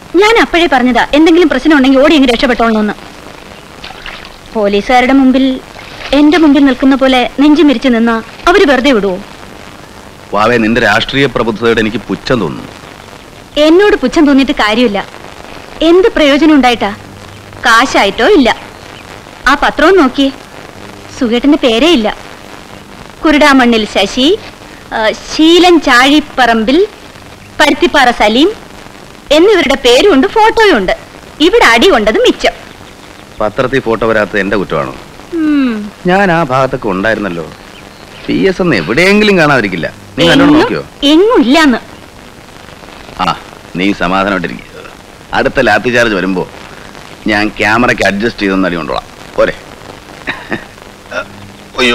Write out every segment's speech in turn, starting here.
ഞാൻ അപ്പോഴേ പറഞ്ഞതാ എന്തെങ്കിലും പ്രശ്നം ഉണ്ടെങ്കിൽ ഓടി എങ്ങനെ രക്ഷപ്പെട്ടോളണമെന്ന്. പോലീസുകാരുടെ മുമ്പിൽ എന്റെ മുമ്പിൽ നിൽക്കുന്ന പോലെ നെഞ്ചു മിരിച്ചു നിന്നാ അവര് വെറുതെ വിടുവോ? വാവേ, നിന്റെ രാഷ്ട്രീയ പ്രബുദ്ധതയോടെ എനിക്ക് പുച്ഛം തോന്നുന്നു. എന്നോട് പുച്ഛം തോന്നിയിട്ട് കാര്യമില്ല. എന്ത് പ്രയോജനം ഉണ്ടായിട്ടാ? കാശായിട്ടോ ഇല്ല. ആ പത്രവും നോക്കിയേ, സുഖേട്ടന്റെ പേരേ ഇല്ല. കുരുടാമണ്ണിൽ ശശി, ശീലൻ ചാഴിപ്പറമ്പിൽ, പരുത്തിപ്പാറ സലീം എന്നിവരുടെ പേരുണ്ട്, ഫോട്ടോയും ഉണ്ട്. ഇവിടെ അടി കൊണ്ടത് മിച്ചം. പത്രത്തിൽ ഫോട്ടോ വരാത്തത് എന്റെ കുറ്റമാണോ? ഞാൻ ആ ഭാഗത്തൊക്കെ ഉണ്ടായിരുന്നല്ലോ. PS ഒന്ന് എവിടെയെങ്കിലും കാണാതിരിക്കില്ല. നീ എന്നോട് നോക്കിയോ? എങ്ങും ഇല്ലാന്ന്. ആ, നീ സമാധാനമായിട്ടിരിക്കുക. അടുത്ത ലാത്തി ചാർജ് വരുമ്പോ ഞാൻ ക്യാമറയ്ക്ക് അഡ്ജസ്റ്റ് ചെയ്തൊന്നും അടി കൊണ്ടോളാം. പോരെ? അയ്യോ,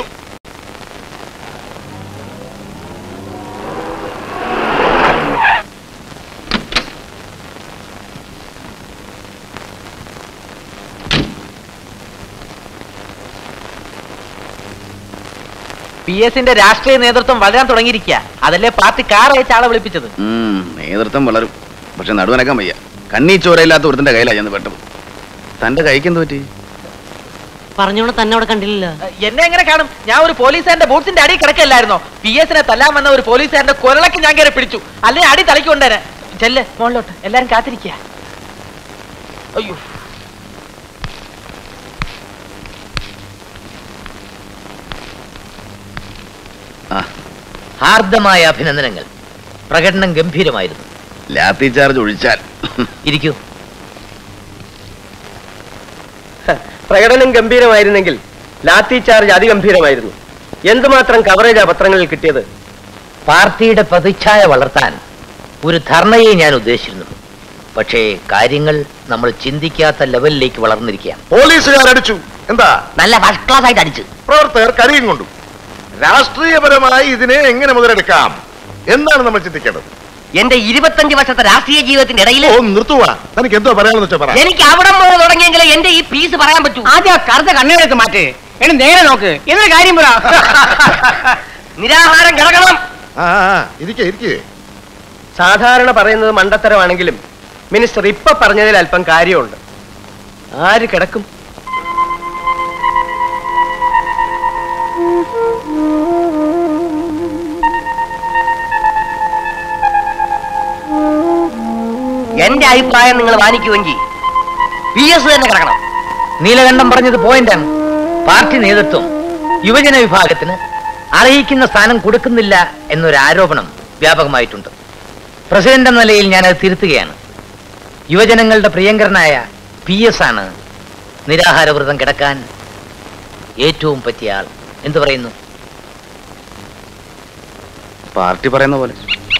PS-ന്റെ രാഷ്ട്രീയ നേതൃത്വം വളരാൻ തുടങ്ങിയിരിക്കുക. അതല്ലേ പാർട്ടി കാർ അയച്ച ആളെ വിളിപ്പിച്ചത്. നേതൃത്വം വളരും, പക്ഷെ നടുവനക്കാൻ വയ്യ. കണ്ണീ ചോരയില്ലാത്ത ഒരുത്തിന്റെ കയ്യിലാണ് ചെന്ന് പെട്ടത്. തന്റെ കൈക്ക് എന്ത് പറ്റി? പറഞ്ഞോണ്ട് തന്നെ അവിടെ കണ്ടില്ല. എന്നെ എങ്ങനെ കാണും? ഞാൻ ഒരു പോലീസുകാരന്റെ ബൂട്ട്സിന്റെ അടി കിടക്കല്ലായിരുന്നോ? PS-നെ തല്ലാൻ വന്ന ഒരു പോലീസുകാരന്റെ കൊരളക്ക് ഞാൻ കയറി പിടിച്ചു. അല്ലെങ്കിൽ അടി തലയ്ക്കൊണ്ടേനെ. ചെല്ല് മോളിലോട്ട്, എല്ലാരും കാത്തിരിക്കുക. അയ്യോ, ഹാർദമായ അഭിനന്ദനങ്ങൾ. പ്രകടനം ഗംഭീരമായിരുന്നു. ലാത്തി ചാർജ് ഒഴിച്ചാൽ. ഇരിക്കൂ. പ്രകടനം ഗംഭീരമായിരുന്നെങ്കിൽ ലാത്തി ചാർജ് അതിഗംഭീരമായിരുന്നു. എന്തുമാത്രം കവറേജാ പത്രങ്ങളിൽ കിട്ടിയത്? പാർട്ടിയുടെ പ്രതിച്ഛായ വളർത്താൻ ഒരു ധർണയെ ഞാൻ ഉദ്ദേശിച്ചിരുന്നു. പക്ഷേ കാര്യങ്ങൾ നമ്മൾ ചിന്തിക്കാത്ത ലെവലിലേക്ക് വളർന്നിരിക്കുകയാണ്. പോലീസുകാരടിച്ചു. എന്താ? നല്ല ഫസ്റ്റ് ക്ലാസ് ആയിട്ട് അടിച്ചു. പ്രവർത്തകർ കരിയും കൊണ്ടു. രാഷ്ട്രീയപരമായി ഇതിനെ എങ്ങനെ മുതലെടുക്കാം എന്നാണ് നമ്മൾ ചിന്തിക്കേണ്ടത്. എന്റെ 25 വർഷത്തെ രാഷ്ട്രീയ ജീവിതത്തിന്റെ ഇടയിൽ നിർത്തുവാ. തനിക്ക് എന്തോ പറയാമെന്ന് വെച്ചാൽ പറ. എനിക്ക് അവിടെ മുതൽ തുടങ്ങിയെങ്കിലും എന്റെ ഈ പീസ് പറയാൻ പറ്റൂ. ആദ്യം കറുത്ത കണ്ണെടുത്ത് മാറ്റ്. എന്നെ നേരെ നോക്ക്. എന്നൊരു കാര്യം പറ. നിരാഹാരം കിടക്കണം. ഇരിക്കേ. സാധാരണ പറയുന്നത് മണ്ടത്തരമാണെങ്കിലും മിനിസ്റ്റർ ഇപ്പൊ പറഞ്ഞതിൽ അല്പം കാര്യമുണ്ട്. ആര് കിടക്കും? എന്റെ അഭിപ്രായം നിങ്ങൾ മാനിക്കുമെങ്കിൽ PS തന്നെ കിടക്കണം. നീലകണ്ഠം പറഞ്ഞത് പോയിന്റാണ്. പാർട്ടി നേതൃത്വം യുവജന വിഭാഗത്തിന് അർഹിക്കുന്ന സ്ഥാനം കൊടുക്കുന്നില്ല എന്നൊരു ആരോപണം വ്യാപകമായിട്ടുണ്ട്. പ്രസിഡന്റ് എന്ന നിലയിൽ ഞാനത് തിരുത്തുകയാണ്. യുവജനങ്ങളുടെ പ്രിയങ്കരനായ PS ആണ് നിരാഹാരവ്രതം കിടക്കാൻ ഏറ്റവും പറ്റിയ ആൾ. എന്തു പറയുന്നു? പാർട്ടി പറയുന്ന പോലെ.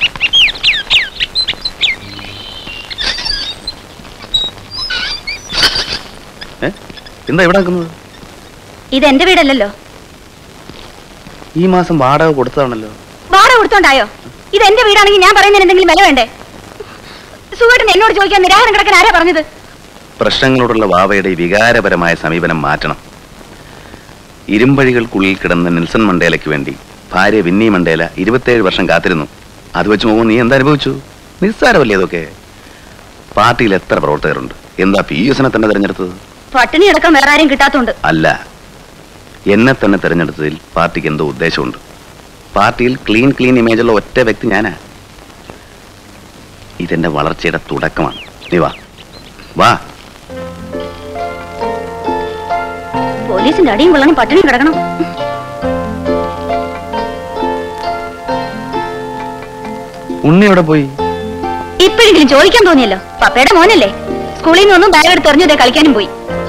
എന്താ ഇവിടെ നിൽക്കുന്നത്? ഇതെന്റെ വീടല്ലല്ലോ. ഈ മാസം വാടക കൊടുത്തതാണല്ലോ. വാടക കൊടുത്തോണ്ടായോ? ഇത് എന്റെ വീടാണെങ്കിൽ ഞാൻ പറയുന്നതിന് എന്തെങ്കിലും വില വേണ്ടേ? സുഖേട്ടൻ എന്നോട് ചോദിക്കാൻ നിരാഹാരം കിടക്കാൻ ആരാ പറഞ്ഞത്? പ്രശ്നങ്ങളോടുള്ള വാവയുടെ വികാരപരമായ സമീപനം മാറ്റണം. ഇരുമ്പഴികൾക്കുള്ളിൽ കിടന്ന നെൽസൺ മണ്ടേലയ്ക്ക് വേണ്ടി ഭാര്യ വിന്നി മണ്ടേല 27 വർഷം കാത്തിരുന്നു. അത് വെച്ച് പോകുമ്പോൾ നീ എന്താനുഭവിച്ചു? നിസ്സാരമല്ലേ അതൊക്കെ? പാർട്ടിയിൽ എത്ര പ്രവർത്തകരുണ്ട്? എന്താ PS-നെ തന്നെ തെരഞ്ഞെടുത്തത്? പട്ടിണി അടക്കം വേറെ ആരും കിട്ടാത്തോണ്ട് അല്ല, എന്നെ തന്നെ തെരഞ്ഞെടുത്തതിൽ പാർട്ടിക്ക് എന്തോ ഉദ്ദേശമുണ്ട്. പാർട്ടിയിൽ ക്ലീൻ ഇമേജുള്ള ഒറ്റ വ്യക്തി ഞാനാ. ഇതെന്റെ വളർച്ചയുടെ തുടക്കമാണ്. നീ വാ. പോലീസിന്റെ അടിയും കൊള്ളണം, പട്ടിണി കിടക്കണം. ഉണ്ണി എവിടെ പോയി? ഇപ്പോഴെങ്കിലും ചോദിക്കാൻ തോന്നിയല്ലോ. പപ്പയുടെ മോനല്ലേ. സ്കൂളിൽ നിന്നൊന്നും ബാഗ് എടുത്ത് എറിഞ്ഞതേ കളിക്കാനും പോയി.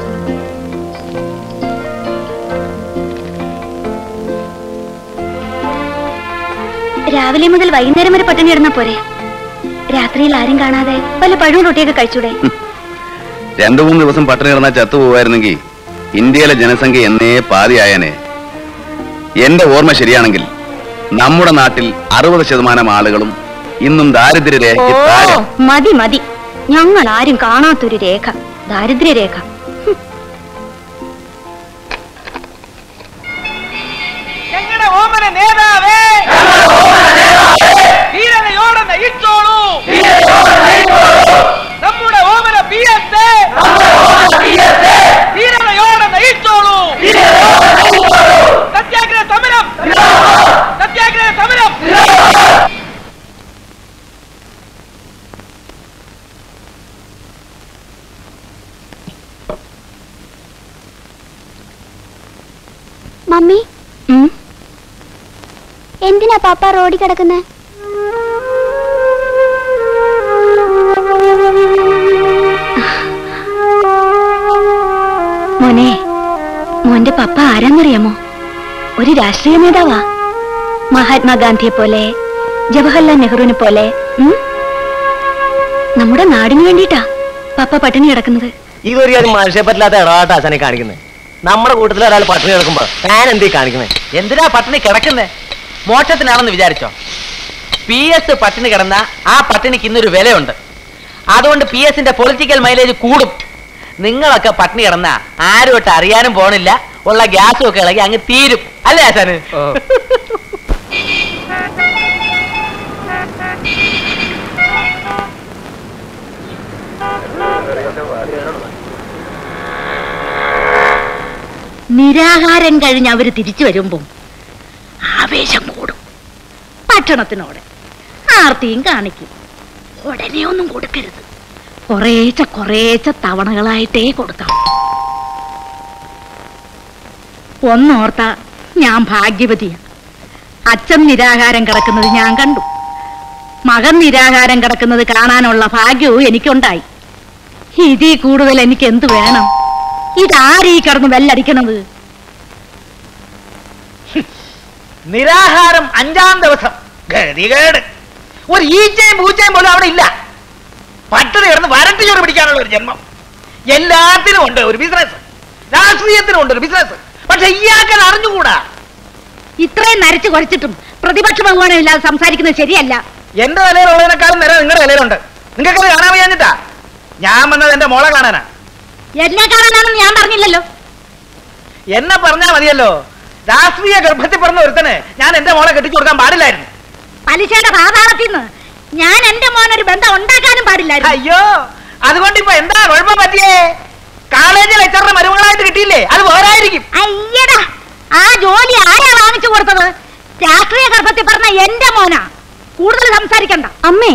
രാവിലെ മുതൽ വൈകുന്നേരം വരെ പട്ടിണി കിടന്നാ പോരെ? രാത്രിയിൽ ആരും കാണാതെ വല്ല പഴവും റൊട്ടിയൊക്കെ കഴിച്ചൂടെ? 2-3 ദിവസം പട്ടിണി കിടന്നാൽ ചത്തുപോവായിരുന്നെങ്കിൽ ഇന്ത്യയിലെ ജനസംഖ്യ എന്നേ പാതിയായനെ. എന്റെ ഓർമ്മ ശരിയാണെങ്കിൽ നമ്മുടെ നാട്ടിൽ 60% ആളുകളും ഇന്നും ദാരിദ്ര്യരേഖയ്ക്ക് താഴെ. മതി. ഞങ്ങൾ ആരും കാണാത്തൊരു രേഖ, ദാരിദ്ര്യരേഖ. ഞങ്ങളുടെ ഓമന നേതാവേ, വീരനയോടെ നയിച്ചോളൂ. നമ്മുടെ മമ്മി എന്തിനാ പാപ്പ റോഡിൽ കിടക്കുന്നത്? മോനെ, മോന്റെ പപ്പ ആരാന്നറിയാമോ? ഒരു രാഷ്ട്രീയ നേതാവാ. മഹാത്മാഗാന്ധിയെ പോലെ, ജവഹർലാൽ നെഹ്റുവിനെ പോലെ. നമ്മുടെ നാടിന് വേണ്ടിട്ടാ പപ്പ പട്ടിണി കിടക്കുന്നത്. ഇതൊരു മനുഷ്യ പറ്റില്ലാത്ത ഇടപാട്ടാ അച്ഛനെ കാണിക്കുന്നത്. നമ്മുടെ കൂട്ടത്തിൽ ഒരാൾ പട്ടിണി കിടക്കുമ്പോ ഞാൻ എന്തീ കാണിക്കുന്നത്? എന്തിനാ പട്ടിണി കിടക്കുന്നേ? മോക്ഷത്തിനാണെന്ന് വിചാരിച്ചോ? PS പട്ടിണി കിടന്ന ആ പട്ടിണിക്ക് ഇന്നൊരു വിലയുണ്ട്. അതുകൊണ്ട് PS പൊളിറ്റിക്കൽ മൈലേജ് കൂടും. നിങ്ങളൊക്കെ പട്ടിണി കിടന്ന ആരുമായിട്ട് അറിയാനും പോണില്ല, ഉള്ള ഗ്യാസും ഒക്കെ ഇളകി അങ്ങ് തീരും. അല്ലേ ആശാന്? നിരാഹാരം കഴിഞ്ഞ് അവര് തിരിച്ചു വരുമ്പോ ആവേശം കൂടും. ഭക്ഷണത്തിനോട് ആർത്തിയും കാണിക്കും. ഉടനെ ഒന്നും കൊടുക്കരുത്. കുറേച്ച തവണകളായിട്ടേ കൊടുക്കാം. ഒന്നോർത്ത ഞാൻ ഭാഗ്യവതിയാ. അച്ഛൻ നിരാഹാരം കിടക്കുന്നത് ഞാൻ കണ്ടു. മകൻ നിരാഹാരം കിടക്കുന്നത് കാണാനുള്ള ഭാഗ്യവും എനിക്കുണ്ടായി. ഇതിൽ കൂടുതൽ എനിക്ക് എന്ത് വേണം? ഇതാരീ കിടന്ന് വെല്ലടിക്കണത്? നിരാഹാരം 5-ാം ദിവസം ഗതികേട്. ഒരു ഈച്ചയും പൂച്ചയും പോലും അവിടെ ഇല്ല. പട്ടിണി കിടന്ന് വരട്ടി ചോറ് പിടിക്കാനുള്ള ഒരു ജന്മം. എല്ലാത്തിനും ഉണ്ട് ഒരു ബിസിനസ്, രാഷ്ട്രീയത്തിനും ഉണ്ട് ഒരു ബിസിനസ്. പക്ഷെ ഇയാൾക്കത് അറിഞ്ഞുകൂടാ. ഇത്രയും നരച്ചു കുറച്ചിട്ടും പ്രതിപക്ഷ ബഹുമാനം ഇല്ലാതെ സംസാരിക്കുന്നത് ശരിയല്ല. എന്റെ നിലയിലുള്ളതിനേക്കാളും നേരെ നിങ്ങളുടെ നിലയിലുണ്ട്. നിങ്ങൾക്കത് കാണാൻ വയ്യാഞ്ഞിട്ടാ ഞാൻ വന്നത്. എന്റെ മോളെ കാണാനാ. എന്നെ കാണാനാണെന്ന് ഞാൻ പറഞ്ഞില്ലല്ലോ. എന്നെ പറഞ്ഞാ മതിയല്ലോ. രാഷ്ട്രീയ ഗർഭത്തിൽ പറഞ്ഞ ഒരുത്തന് ഞാൻ എന്റെ മോളെ കെട്ടിച്ചു കൊടുക്കാൻ പാടില്ലായിരുന്നു. പലിശയുടെ പാതാളത്തിൽ നിന്ന് ഞാൻ എന്റെ മോനൊരു ബന്ധം ഉണ്ടാക്കാനും പാടില്ലായിരുന്നു. അയ്യോ, അതുകൊണ്ട് ഇപ്പൊ എന്താ കുഴപ്പം പറ്റിയേ? കോളേജ് ലെക്ചറിന്റെ മരുമകളായിട്ട് കിട്ടിയില്ലേ? അത് വേറായിരിക്കും. അയ്യടാ, ആ ജോലി ആരാ വാങ്ങിച്ചു കൊടുത്തത്? രാഷ്ട്രീയ ഗർഭത്തിൽ പറഞ്ഞ എന്റെ മോനാ. കൂടുതൽ സംസാരിക്കണ്ട.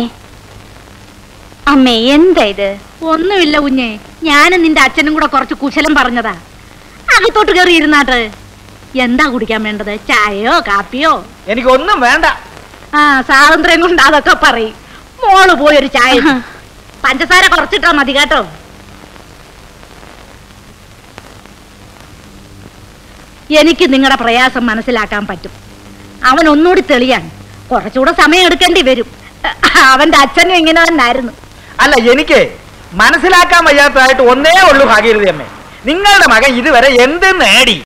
അമ്മേ എന്താ ഇത്? ഒന്നുമില്ല കുഞ്ഞെ, ഞാനും നിന്റെ അച്ഛനും കൂടെ കുറച്ച് കുശലം പറഞ്ഞതാ. അകത്തോട്ട് കയറി ഇരുന്നാട്ട്. എന്താ കുടിക്കാൻ വേണ്ടത്? ചായയോ കാപ്പിയോ? എനിക്കൊന്നും വേണ്ട. സ്വാതന്ത്ര്യം കൊണ്ട് അതൊക്കെ പറയും. മോള് പോയൊരു ചായ. പഞ്ചസാര കുറച്ചിട്ടാ മതി കേട്ടോ. എനിക്ക് നിങ്ങളുടെ പ്രയാസം മനസ്സിലാക്കാൻ പറ്റും. അവൻ ഒന്നുകൂടി തെളിയാൻ കുറച്ചുകൂടെ സമയം എടുക്കേണ്ടി വരും. അവന്റെ അച്ഛനും ഇങ്ങനെ തന്നായിരുന്നു. അല്ല, എനിക്ക് മനസ്സിലാക്കാൻ വയ്യാത്തതായിട്ട് ഒന്നേ ഉള്ളൂ ഭാഗീരഥി അമ്മേ. നിങ്ങളുടെ മകൻ ഇതുവരെ എന്ത് നേടി?